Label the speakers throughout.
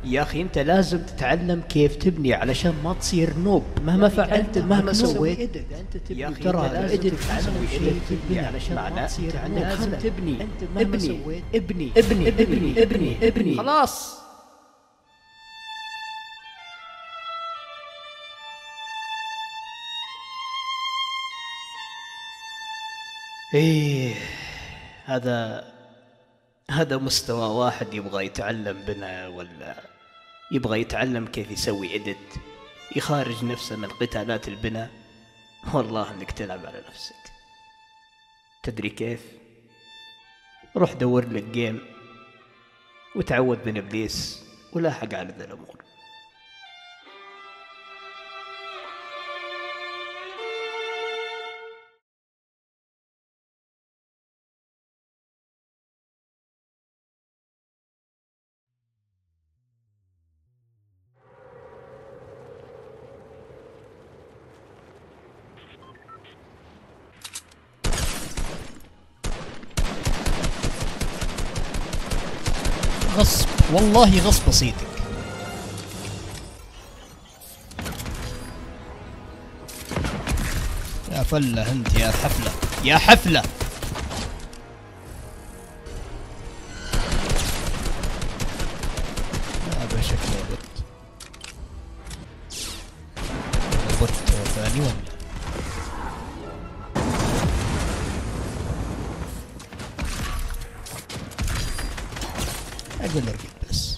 Speaker 1: يا أخي أنت لازم تتعلم كيف تبني علشان ما تصير نوب مهما فعلت مهما سويت. يا أخي ترى الإدت تسوي شيء تبني علشان ما تصير عندك. لازم تبني. ابني خلاص. إيه، هذا مستوى واحد يبغى يتعلم بنا، ولا يبغى يتعلم كيف يسوي إدت يخارج نفسه من قتالات البناء. والله انك تلعب على نفسك. تدري كيف؟ روح دور لك جيم وتعود من ابليس ولاحق على ذا الامور.
Speaker 2: غصب، والله غصب بسيطك. يا فلة انت، يا حفلة يا حفلة. هذا شكله بوت. بوت ثاني ولا؟ اقول ارقد بس.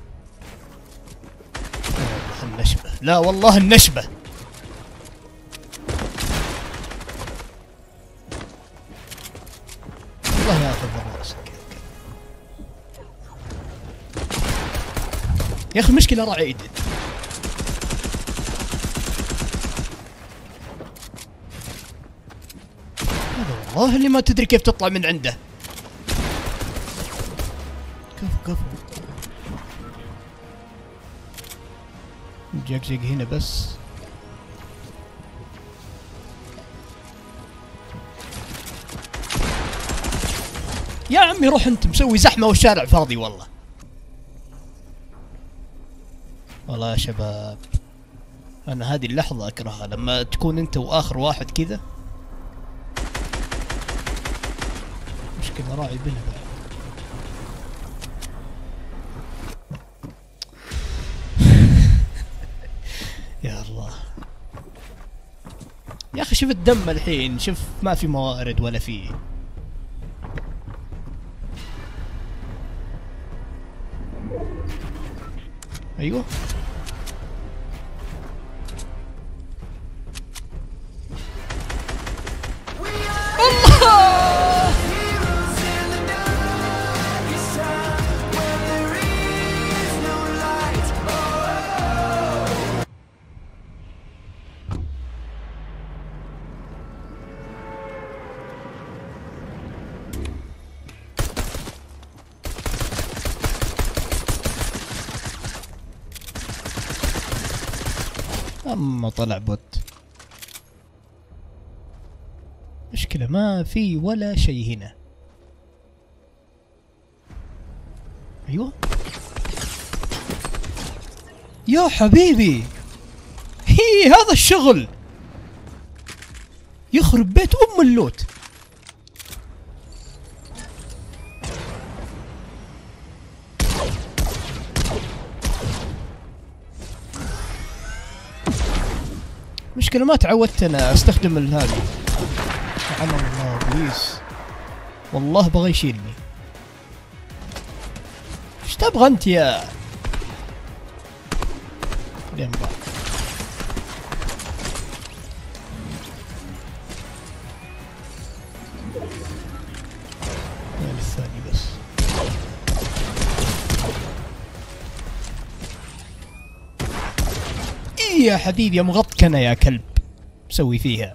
Speaker 2: والله النشبة، لا والله النشبة. والله ياخذ راسك يا اخي. المشكلة راعي ايدي. هذا والله اللي ما تدري كيف تطلع من عنده. كفو جاك هنا بس. يا عمي روح انت، مسوي زحمة والشارع فاضي. والله يا شباب، انا هذه اللحظة اكرهها، لما تكون انت واخر واحد كذا. مشكلة راعي بنا بعد. يا الله يا اخي، شوف الدم الحين، شوف ما في موارد ولا في. ايوه اما طلع بوت. مشكلة ما في ولا شيء هنا. ايوه يا حبيبي، هي هذا الشغل يخرب بيت ام اللوت. مشكلة ما تعودت انا استخدم هذه. سبحان الله بليز، والله بغى يشيلني. ايش تبغى انت يا لين بعد؟ الثاني بس. ايه يا حبيبي يا مغطكنة يا كلب، مسوي فيها.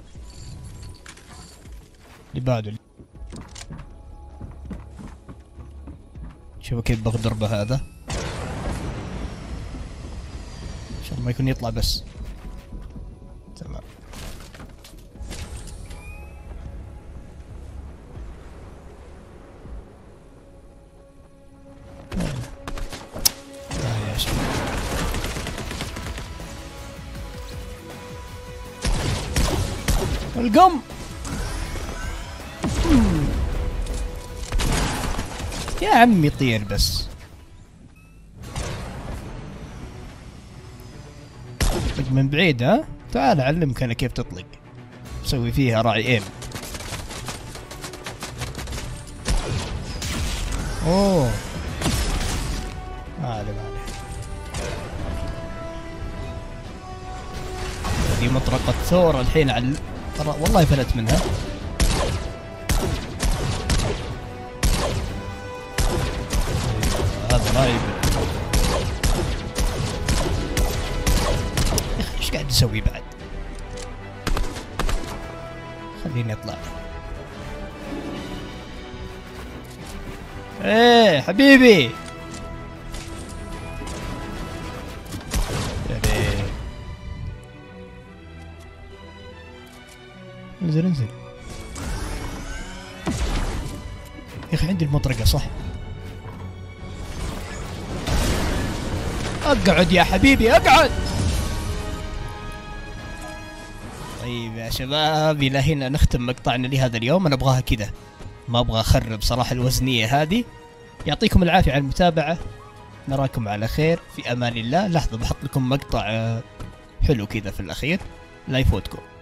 Speaker 2: اللي بعده شوفوا كيف بغدر بهذا. ان شاء الله ما يكون يطلع بس. تمام. يا شباب القم. يا عمي طير بس. طق من بعيد ها؟ تعال اعلمك انا كيف تطلق. سوي فيها راعي ايم. اوه ما عليه. هذه مطرقة ثور الحين على والله فلت منها. هذا رايب. يا اخي ايش قاعد يسوي بعد؟ خليني اطلع. ايه حبيبي. انزل انزل يا اخي. عندي المطرقة صح. اقعد يا حبيبي اقعد. طيب يا شباب الى هنا نختم مقطعنا لهذا اليوم. انا ابغاها كذا، ما ابغى اخرب صراحة الوزنية هذه. يعطيكم العافية على المتابعة، نراكم على خير في امان الله. لحظة بحط لكم مقطع حلو كذا في الاخير لا يفوتكم.